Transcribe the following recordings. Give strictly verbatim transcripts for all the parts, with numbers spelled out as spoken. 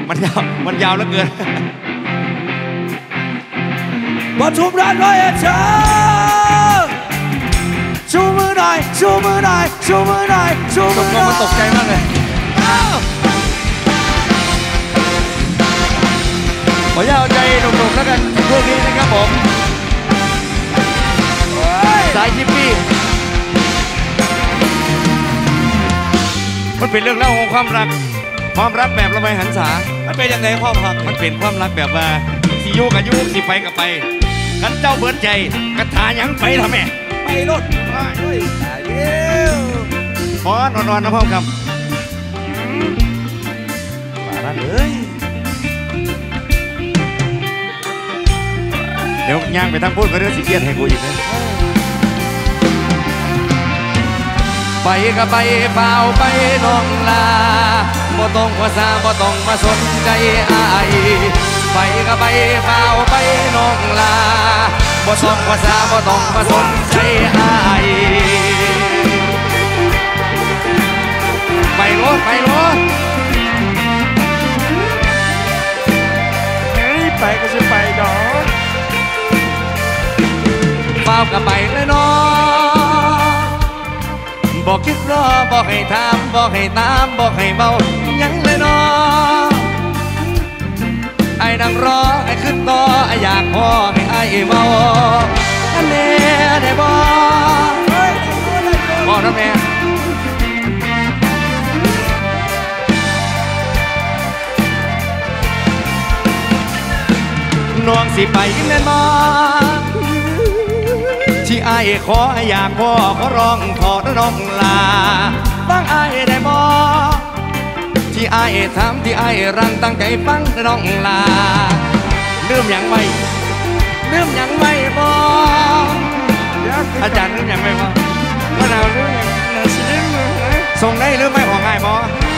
มันยาวมันยาวเหลือเกินปทุมราชร้อยเอ็ดเชิญชูมือหน่อยชูมือหน่อยชูมือหน่อยชูมือหน่อยมันตกใจมากเลยขออนุญาตเอาใจหนุ่มๆแล้วกันพวกนี้นะครับผมสายยิปปี้มันเป็นเรื่องเล่าของความรักความรักแบบละไมหันษามันเป็นยังไงความรักมันเป็นความรักแบบว่าสิโยกับยุสิไปกับไปกันเจ้าเบิร์ดใจกระถายังไปทำไมไปรถไปด้วยตายเดียวพอนอนๆนะพ่อครับมาแล้วเลยเดี๋ยวย่างไปทั้งพูดก็เรื่องสิเกียรให้กูอีกนะไปก็ไปเปล่าไปน้องลาบ่ต้องภาษาบ่ต้องมาสนใจอายไปก็ไปเปล่าไปน้องลาบ่ต้องภาษาบ่ต้องมาสนใจอายไปรถไปรถเฮ้ยไปก็จะไปดอกเปล่าก็ไปเลยน้องบอกคิดรอบอกให้ถามบอกให้ตามบอกให้เบายังเลยน้องไอ้นั่งรอไอ้ขึ้นต่อไอ้อยากพอให้ไอ้เมาอันเน่ได้บอกบอกนะแม่น้องสิไปกินแน่นอนที่ไอ้ขออยากพ่อขอร้องขอน้องลาฟังไอ้ได้บ่ที่ไอ้ทำที่ไอ้รังตั้งใจฟังน้องลาลืมยังไม่ลืมยังไม่บ่อาจารย์ลืมยังไม่บ่ว่าเราลืมส่งได้ลืมไม่ของไอ้บ่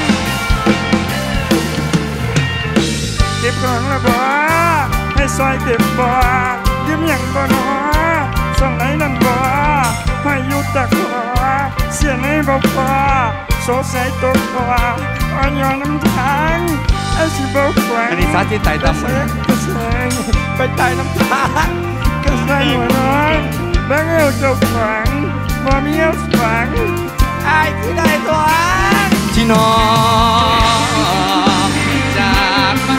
เก็บก่อนละบ่ให้ซอยเก็บบ่ยืมยังบ่น้อส่งไหนนั่นบ่ให้ยุดตะขวาเสียในบ่พอโซใส่ตัวขวาอ่อนย้อนน้ำทางไอ้สิบ่แขวงอันนี้ซาที่ไต่ตำก็แสงไปไต่น้ำทางก็ใส่หัวน้องแบงเอวเจ้าขวางบ่มีเอวฝังไอ้ที่ได้ตัวที่น้องจากมา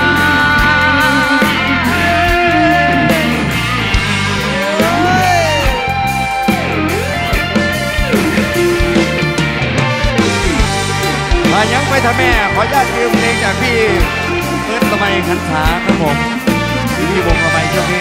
ยังไปทำแม่ขอญาติยืมเพลงจากพี่เอิร์ธละไมขันขาครับผมพี่พี่วงละไมช่วงนี้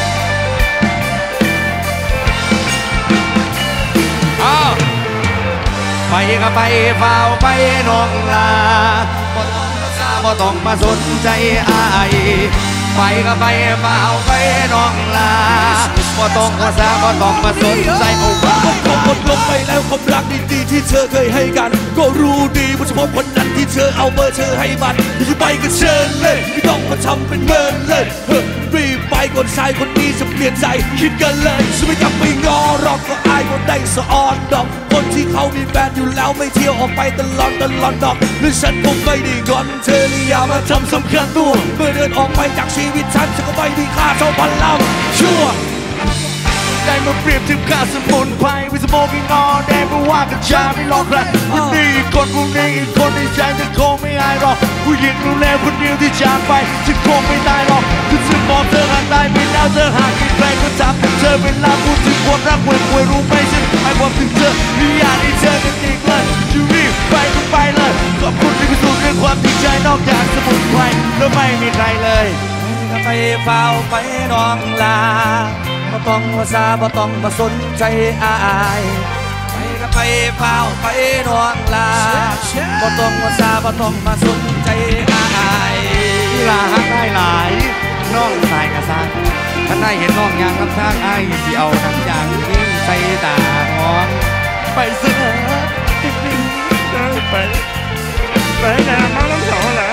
อ้าวไปก็ไปเฝ้าไปน้องลาบ่ต้องมาซาบ่ต้องมาสนใจอายไปก็ไปเฝ้าไปน้องลาบ่ต้องมาซาบ่ต้องมาสนใจโอ้ผมหมดลงไปแล้วความรักดีๆที่เธอเคยให้กันก็รู้ดีว่าเฉพาะคนนั้นที่เธอเอาเบอร์เธอให้มันที่ไปก็เชิญเลยไม่ต้องมาทำเป็นเมินเลยเฮ้ยรีบไปก่อนชายคนนี้จะเปลี่ยนใจคิดกันเลยฉันไม่กลับไปงอหรอกก็อายคนได้สะออนดอกคนที่เขามีแฟนอยู่แล้วไม่เที่ยวออกไปตลอดตลอดดอกหรือฉันคงไม่ได้งอนเธอเลยอย่ามาทำสำคัญตัวเมื่อเดินออกไปจากชีวิตฉันฉันก็ไม่มีค่าเท่าพันลำชั่วได้มาเปรียบถึงค่าสมุนไพรวิสโมกินอแดงเพราะว่ากัญชาไม่หลอกใครคนนี้อีกคนคนนี้อีกคนในใจจะคงไม่อายหรอกผู้หญิงรู้แล้วคนเดียวที่จากไปฉันคงไม่ตายหรอกคือฉันมองเธอห่างตายไปแล้วเธอหากใครก็จับเธอเวลาพูดถึงความรักห่วยห่วยรู้ไหมฉันไอ้ความถึงเธอไม่อยากให้เธอกันอีกเลยจะรีบไปก็ไปเลยขอบคุณที่พิสูจน์ด้วยความจริงใจนอกจากสมุนไพรแล้วไม่มีใครเลยไปเฝ้าไปน้องลาบ่ต้องมาซาบ่ต้องมาสนใจอายไปก็ไปเฝ้าไปน้องลาบ่ต้องมาซาบ่ต้องมาสนใจอายลาฮักได้หลายน้องสายกระซังท่านได้เห็นน้องยางลำทางอายสิเอาหนังยางยิงใส่ตาหองไปเสนอไปไปแนวมาล้ำเสาแหละ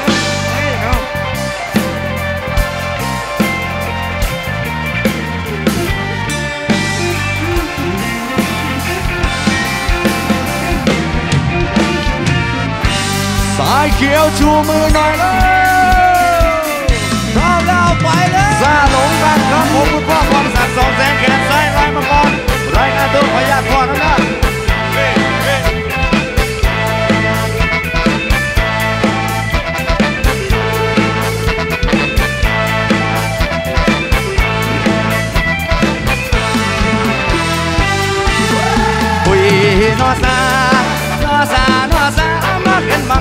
สายเขียวชูมือหน่อยเลย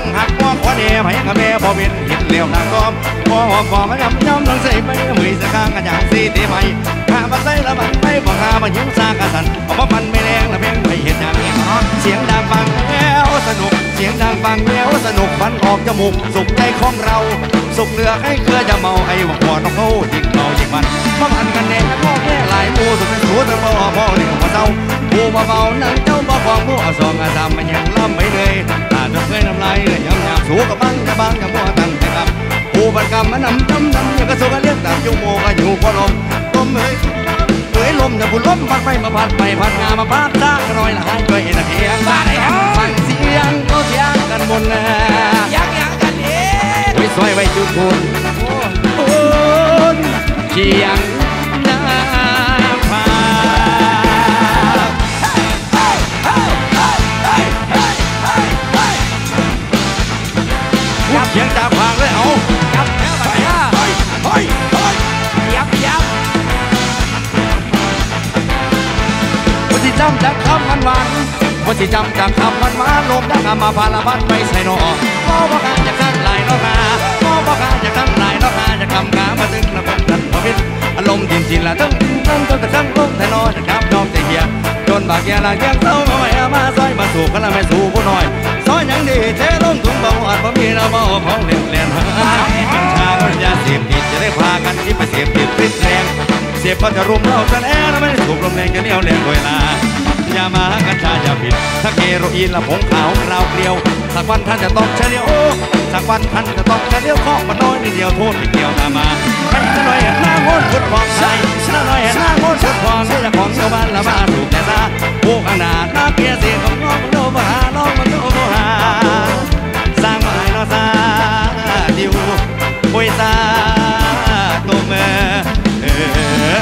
หักว่าขอเดียให้กับแม่พอเป็นหินเหลวทางกอมพอหอมพอมาย้ำย้ำต้องใส่ไปมือสักข้างกันอย่างสีเทใหม่ข้ามาใส่ละมันไม่บอกข้ามายิ้มซากระสันเอาว่ามันไม่แรงละเพ่งไม่เห็นอย่างนี้เสียงดังฟังแล้วสนุกเสียงดังฟังแล้วสนุกฟันออกจมูกสุขใจของเราสุขเหลือให้เครือจะเมาไอ้หัวหัวต้องเขายิ่งเมายิ่งมันมาพันกันแน่พ่อแม่หลายมูสุดเป็นสูตรพ่อพ่อเลี้ยงพ่อเจ้าผู้มาเมานั่งเจ้าบ่ฟองผู้สองอาสามมันยังล่ำไม่เลยตาจะเคยน้ำลายเลยยังอยากสู้กับบังจะบังกับพ่อตั้งใจกับผู้บันกรรมมันนำจำนำยังกระสุกเลี้ยงตามจุโมก็อยู่พอลมลมเฮ้ยเฮ้ยลมจะบุญลมพัดไปมาพัดไปพัดงามาพัดซากรอยละหายด้วยตะเกียงบ้านฟังเสียงก็เสียงกันบนแน่ยังยังกันเองไว้ซอยไว้จุดบุญเชียงนาพาเชียงตาพางเลยเอายับยับยับเฮ้ยเฮ้ยยับยับวันที่จำจากคำมันหวานวันที่จำจากคำมันหวานลมดังมาพาละพัดไปใส่นอพ่อพ่อข้าจะตั้งลายนอกาพ่อพ่อข้าจะตั้งลายนอกาจะคำขามาตึงละเป็นกันพอพิษอารมณ์จินจินละตึ้งตึ้งตึ้งตึ้งตึ้งแต่นอจะครับน้องใจเฮียจนบากแย่ละแย่เต้ามาไม่มาซอยมาสู่กันละไม่สู่ผู้น้อยซอยยังดีเทลงถุงเบาอัดบ่มีนะบ่ของเล่นเล่นหากัญชาก็ยาเสพติดจะได้พากันที่ไปเสพติดพิษแรงเสพก็จะรุมเราจะแล้วไม่ถูกลมแรงจะเลี้ยวแรงเวลายามากัญชาอย่าผิดถ้าเกโรอีนละผงขาวราวเกลียวสักวันท่านจะต้องเฉลียวสักวันท่านจะต้องเฉลียวข้อมันน้อยนิดเดียวโทษนิดเดียวตามมาใครจะหน่อยหน้าโง่ชุดฟองใส่ชนะหน่อยหน้าโง่ชุดฟองใส่จะของชาวบ้านละมาถูกแต่ซาพวกอันนาหน้าเกียร์เสียของน้องมันโนมาหาน้องมันโนมาหาสร้างมาให้น้องซาดิวปุยซาตัวเมื่อ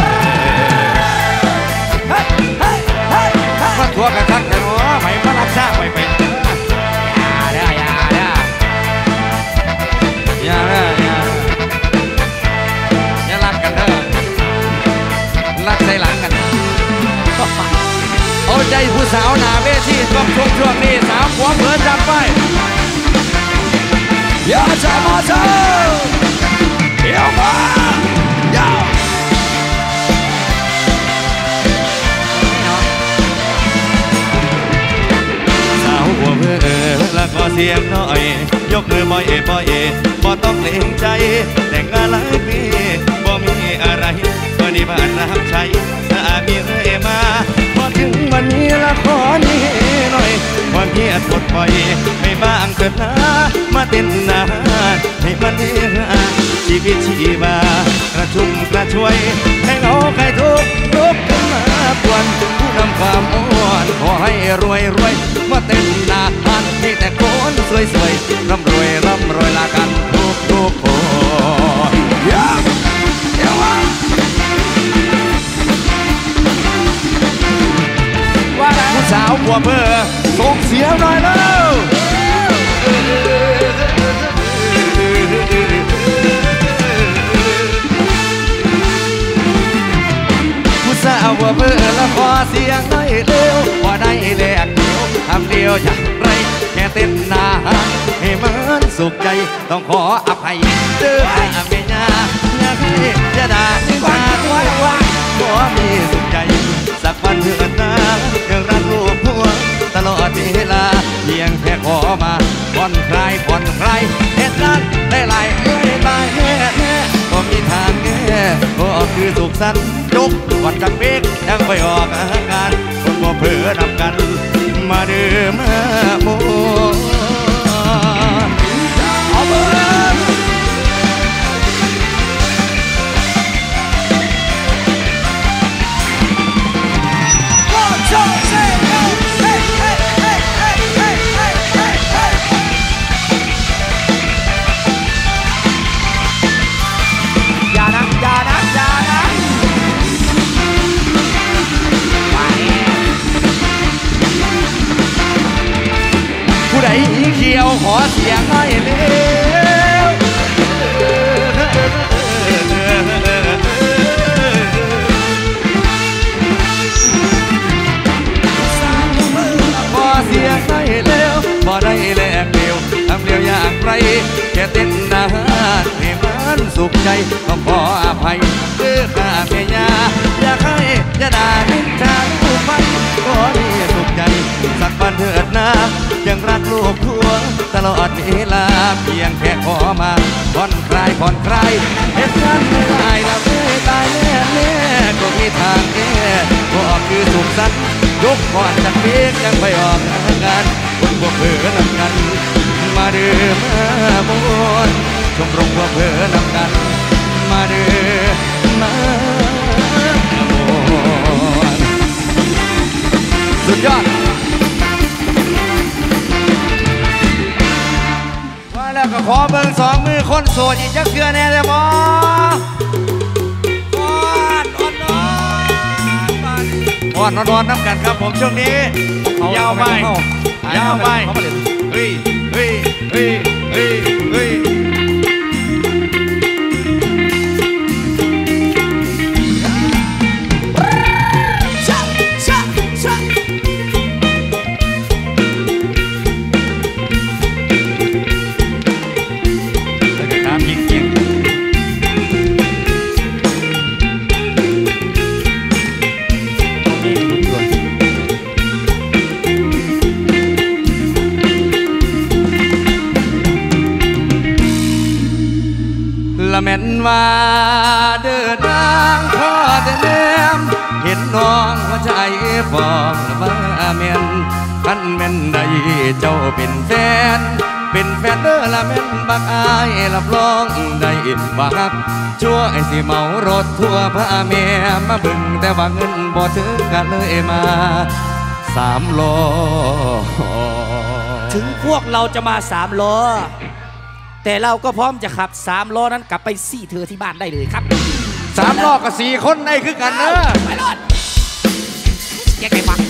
มาทัวร์กันทักแต่หนูไม่มารักษาไม่เป็นอย่าเด้ออย่าเด้ออย่าเด้ออย่าอย่ารักกันเด้อรักใส่หลังกันเอาใจผู้สาวหน้าเวทีช่วงช่วงช่วงนี้สาวหัวเผินจับไปอย่าใจมาเจ้าเดี๋ยวมาอย่าหัวเพื่อและขอเสียงหน่อยยกมือบ่อยบ่อยบ่ต้องเกรงใจแต่งงานหลายปีบ่มีอะไรก็นี่บ้านน้ำใจถ้ามีเรื่อยมาพอถึงวันนี้ละขอนี้หน่อยความเพียรปลดปล่อยให้บ้างเถิดนะมาเต้นนานให้มันดีชีวิตชีวากระชุ่มกระชวยให้เราใครทุกทุกขึ้นมาปวนผู้นำความอ้วนขอให้รวยรวยมาเต้นนานที่แต่คนสวยสวยร่ำรวยร่ำรวยลากันทุกทุกคนเดี๋ยวว่าผู้สาวหัวเบอร์ส่งเสียงหน่อยแล้วผู้สาวหัวเบอร์แล้วขอเสียงหน่อยเร็วพอได้แลกเดียวทำเดียวอย่างไรแค่เต้นนานให้มันสุขใจต้องขออภัยเด้อเมียอยากให้จะด่าที่มาด้วยว่าขอมีสุขใจสักวันเถิดนะยังรักลูกหัวตลอดเวลาเพียงแค่ขอมาผ่อนคลายผ่อนคลายเหตุนั้นได้หลายได้หลายแน่แน่ก็มีทางแน่ก็คือสุขสันต์จุกวันจังเบกยังไปออกอาการคนบ่เผลอนำกันมาเดิมมาโมเอาเบอร์ผู้ใดรแค่เต้นนานให้มันสุขใจก็ขออภัยเด้อข้าเมียาอยากให้อย่าด่านินทาลูกพันขอให้สุขใจสักวันเถิดนะยังรักลูกทั่วตลอดเวลาเพียงแค่ขอมาผ่อนคลายผ่อนคลายเหตุการณ์ไม่ได้ละไม่ตายแน่แน่ก็มีทางแก้ก็คือสุขสันต์ยกก่อนจากเพียงยังไปออกงานคนพวกเพื่อนำกันมาเดิมมาบนชมรมพวกเพื่อนำกันมาเดิมมาบนสุดยอดว่าแล้วก็ขอเบิ่งสองมือคนโสดอีกจักเทื่อแน่เลยบ่อ่อนนอนน้ำกันครับผมช่วงนี้ยาวไปยาวไปเฮ้ยเฮ้ยเฮ้ยเฮ้ยเฮ้ยแม่นว่าเดินทางพอแต่แนมเห็นน้องหัวใจฟองมาแม่นคันแม่นใดเจ้าเป็นแฟนเป็นแฟนเด้อละแม่นบักอายรับรองได้บักช่วยสิเมารถทั่วพาแม่มาบึงแต่ว่าเงินบ่ถึงกันเลยมาสามล้อถึงพวกเราจะมาสามล้อแต่เราก็พร้อมจะขับสามล้อนั้นกลับไปซี่เธอที่บ้านได้เลยครับสามล้อกับสี่คนในคือกันเนอะไปรอดแยกไงฟัง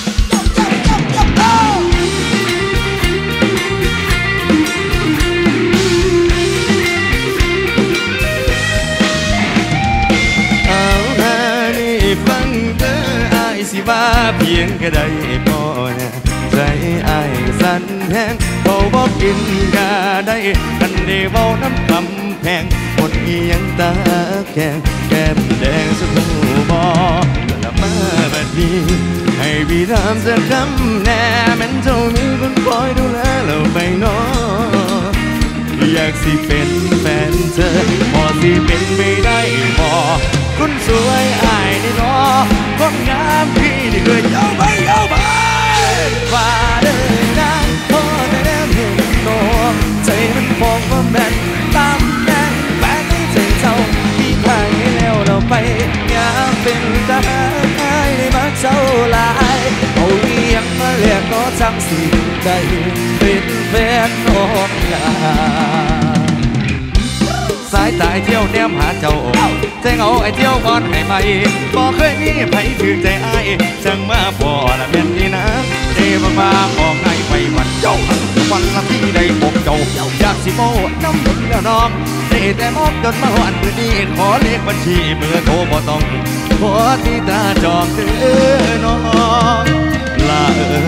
เอาฮะนี่ฟังเธอไอ้สิว่าเพียงแค่ใดพอนะใจไอ้สั่นแห้งเขาบอกกินกาได้กันได้เบาน้ำคำแพงหมดเอียงตาแข็งแก้มแดงสักหูบอละมาแบบนี้ให้พี่ถามสักคำแน่แม้นเจ้ามีคนคอยดูแลเราไปนออยากสิเป็นแฟนเธอพอสิเป็นไม่ได้บอคุณสวยอายนี่นอคนงามพี่นี่เคยเย้าไปเย้าไปว่าเดินนางพอแต่แนมเห็นน้องใจมันฟองว่าแม่นตามแน่งแฝงในใจเจ้าที่ใครแล้วเราไปงามเป็นทหารอายในมักเจ้าลายเอาเลี้ยงมาเลี้ยงก็จังสิได้เป็นแฟนน้องลาสายตายเที่ยวแนมหาเจ้าใจเงาไอเที่ยวบอนให้ไปบ่เคยมีไผถือใจไอ้จังมาพอละแม่นนี่นะเจ้บางมาบอกให้ไปวันเจ้าวันละที่ได้พบเจ้าอยากสิโมน้ำมึงแล้วน้องเจ้แต่มอบจนมาหวานมือนี้ขอเลขบัญชีเบอร์โทรบ่ต้องขอที่ตาจองเธอน้องลาเอ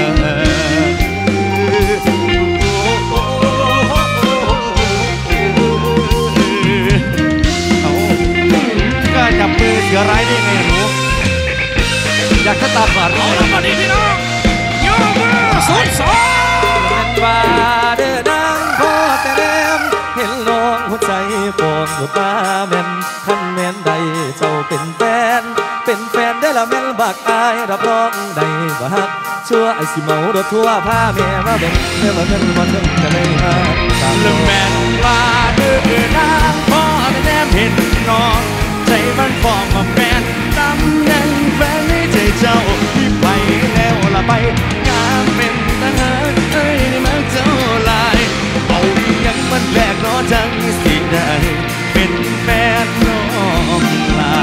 จับมือเสือร้ายได้ไงหนูอยากจะตามก่อนเอาละมาดีพี่น้องยกมือสุดสองว่าเดินนางพอแต่แนมเห็นน้องหัวใจฟองหัวตาแม่นคันแม่นใดเจ้าเป็นแฟนเป็นแฟนได้ละแม่นบักอายรับรองได้บักชั่วไอสิเมารถทั่วพาแม่มาเป็นเมื่อวันนั้นวันนึงจะได้หาตามลมแม่นว่าเดินนางพอแต่แนมเห็นน้องใจมันฟองมาแฟนตำแหน่งแฟนในใจเจ้าที่ไปแล้วละไปงามเป็นทหารเอ้ยนี่มันเจ้าลายเอายังมันแหลกล้อจังสิได้เป็นแฟนน้องลา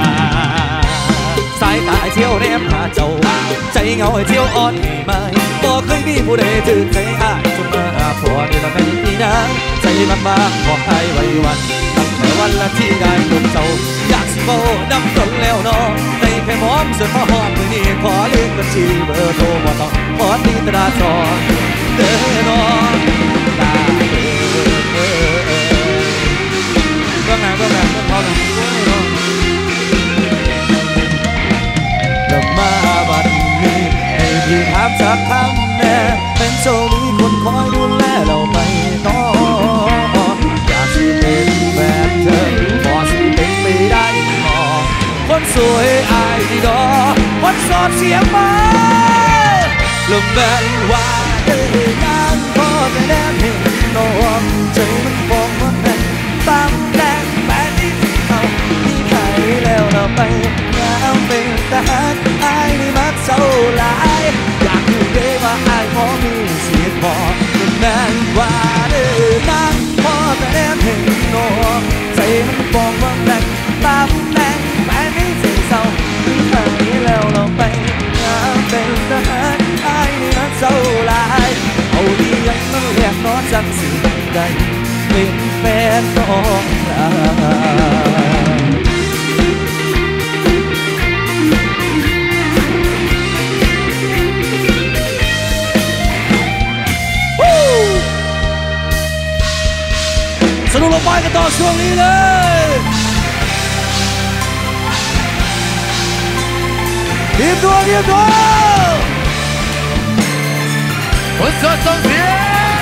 สายตาเที่ยวแนมหาเจ้าใจเงาเที่ยวอ่อนไม่บอกเคยมีผู้ใดถือใครอายจนมาพอได้ละแม่นี่นะใจมันบ้างขอให้ไว้วันแต่วันละที่ได้พบเจ้าอยากสิโบน้ำตนแล้วน้องในแค่มอมส่วนมาหอมมือนี้ขอเลขบัญชีเบอร์โทรบ่ต้องขอตีตราจอเดินน้องตายงมาลมแบนว่าเดินนางพอแต่แนบเห็นนอนใจมันฟองมันแน่นตามแดงแปดที่เขาที่ไขแล้วเราไปงามเป็นทหารไอ้นี่มักเศร้าหลายอยากดูได้ว่าไอ้พอมีเสียพอลมแบนว่าเดินนางพอแต่แนบเห็นนอนใจมันฟองมันแน่นตามแดงแปดที่เศร้าที่ไขแล้วเราไปงามเป็นทหารไอ้นี่มักเศร้าหลายเอาดียังมันแหลกนอนจังสิได้เป็นแฟนน้องลาสนุกลงไปกันต่อช่วงนี้เลยเตรียมตัวเตรียมตัวคนสดส่งเสียง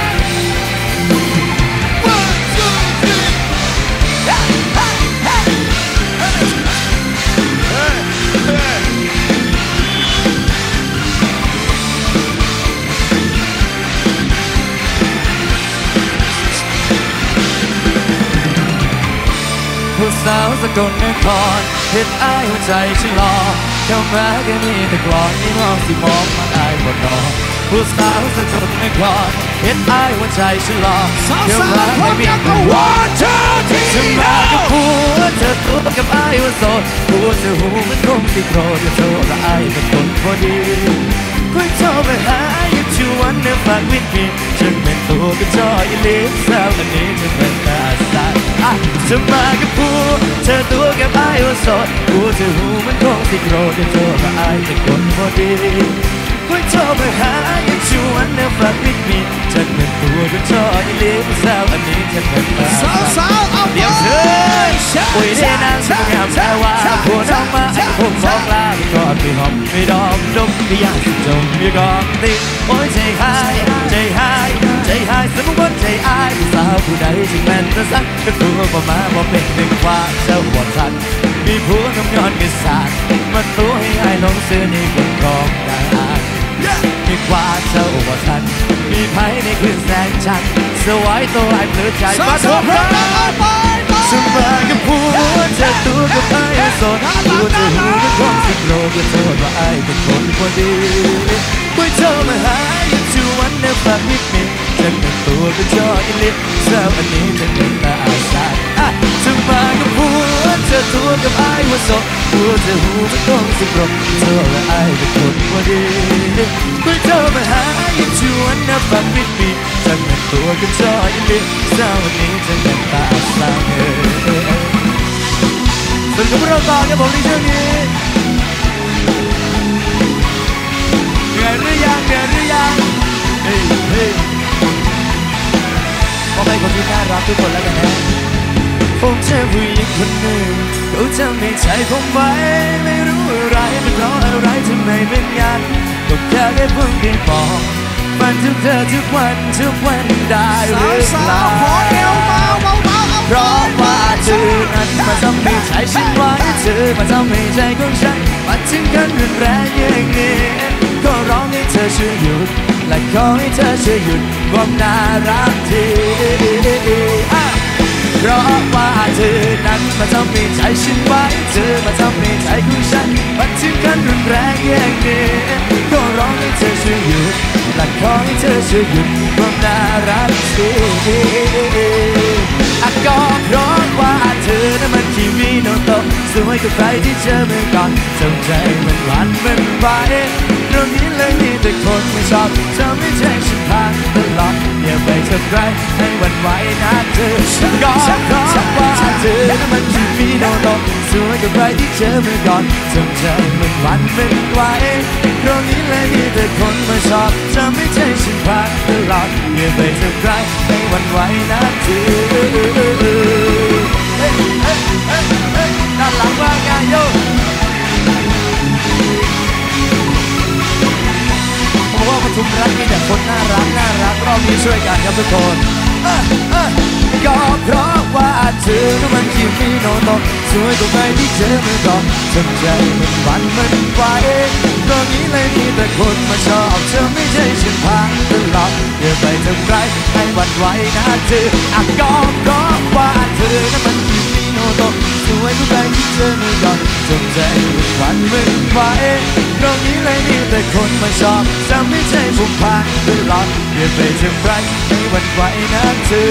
ผู้สาวสกลนครเห็นอ้ายหัวใจฉันรอเข้ามาก็มีแต่กลอนนี่น้องสิมองมาอ้ายบนนอนผู้สาวสกลนครเห็นอ้ายหัวใจฉันรอเข้ามาก็มีแต่วันเธอที่ฉันมากับผัวเธอตัวกับอ้ายว่าโสดผัวเธอหูมันคงสิโกรธจะโทรละอ้ายเป็นคนพอดีคุยโทรไปหาอยู่ชวนเนื้อฝากวินพีฉันเป็นตัวกระจอยเลี้ยงสาวอันนี้ฉันเป็นตาสายฉันมากับผัวเธอตัวกับอ้ายว่าโสดผัวเธอหูมันคงสิโกรธจะโทรละอ้ายเป็นคนพอดีคุยโทรไปหาอยู่ชวนเนื้อฝากวินพีฉันเป็นตัวกระจอยเลี้ยงสาวอันนี้ฉันเป็นตาสายสาวเอาเดี๋ยวเธอโอ้ยได้นางสวยงามแต่ว่าผัวน้องมาไอ้ผมบอกลาไปก่อนไม่หอมไม่ดอมดมไม่อยากสิจมไม่กองติโอ้ยใจหายใจหายใจหายสมมติว่าใจอายสาวผู้ใดจึงแม่นจะสักก็ตัวประมาบ่เป็นหนึ่งว่าเจ้าบอดทันมีผัวน้ำย้อนกิสานมันตัวให้อายลงเสื้อในคนครองได้มีกว่าเจ้าบอดทันมีไผ่ในคืนแสงจันทร์สวายตัวไอ้เปลือกใจมาทุกครั้งฉันมากับผัวเธอตัวกับไอ้โสดผัวเธอหูก็คงสิโกรธก็โทษว่าไอ้เป็นคนพอดีคุยโทรมาหาอยู่ชวนเนื้อฝากนิดนิดฉันเป็นตัวก็จอยลิบเช้าอันนี้ฉันเป็นตาอาสาฉันมากับผัวเธอตัวกับไอ้ว่าโสดผัวเธอหูก็คงสิโกรธโทษว่าไอ้เป็นคนพอดีคุยโทรมาหาอยู่ชวนเนื้อฝากนิดนิดฉันเป็นตัวก็จอยลิบเช้าอันนี้ฉันเป็นตาอาสาสนุกกับเราต่อครับผมในช่วงนี้เหนื่อยหรือยังเหนื่อยหรือยังเฮ้ยเฮ้ยขอให้คนที่น่ารักทุกคนแล้วกันนะผมเจอผู้หญิงคนหนึ่งเขาจะไม่ใจผมไว้ไม่รู้อะไรเป็นเพราะอะไรทำไมเป็นงั้นก็แค่ได้เพิ่งได้บอกฝันถึงเธอทุกวันทุกวันได้หรือเปล่าเพราะว่าเธอนั้นมาทำให้ใจฉันไว้เธอมาทำให้ใจของฉันมันถึงกันรุนแรงอย่างนี้ก็ร้องให้เธอช่วยหยุดและขอให้เธอช่วยหยุดความน่ารักทีเพราะว่าเธอนั้นมาทำให้ใจฉันไว้เธอมาทำให้ใจของฉันมันถึงกันรุนแรงอย่างนี้ก็ร้องให้เธอช่วยหยุดและขอให้เธอช่วยหยุดความน่ารักทีก็เพราะว่าเธอนั้นมันชีวิตโนโตสวยกว่าใครที่เจอเมื่อก่อนจงใจมันหวานมันไปตรงนี้เลยมีแต่คนไม่ชอบเธอไม่ใช่ฉันผ่านตลอดอย่าไปทำร้ายให้วันไหวนะเธอก็เพราะว่าเธอนั้นมันชีวิตโนโตสวยกว่าใครที่เจอเมื่อก่อนจงใจมันหวานมันไปตรงนี้เลยมีแต่คนไม่ชอบเธอไม่ใช่ฉันผ่านตลอดอย่าไปทำร้ายให้วันไหวนะเธอด้านหลังว่างานโยผมว่าปทุมรักมีแต่คนน่ารักน่ารักรอบนี้ช่วยกันครับทุกคนก็เพราะว่าเธอนั้นมันคิมิโนโตะสวยกว่าใครที่เจอเมื่อก่อนทำใจมันฝันมันไหวตรงนี้เลยมีแต่คนมาชอบเธอไม่ใช่ฉันพังตลอดอย่าไปทำไรให้หวั่นไหวนะเธออ่ะก็เพราะว่าเธอนั้นมันคิมิโนโตะสวยกว่าใครที่เจอเมื่อก่อนทำใจมันฝันมันไหวตรงนี้เลยมีแต่คนมาชอบจะไม่ใช่ผมพังตลอดอย่าไปทำไรให้หวั่นไหวนะเธอ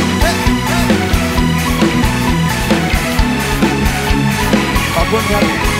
ขอบคุณครับ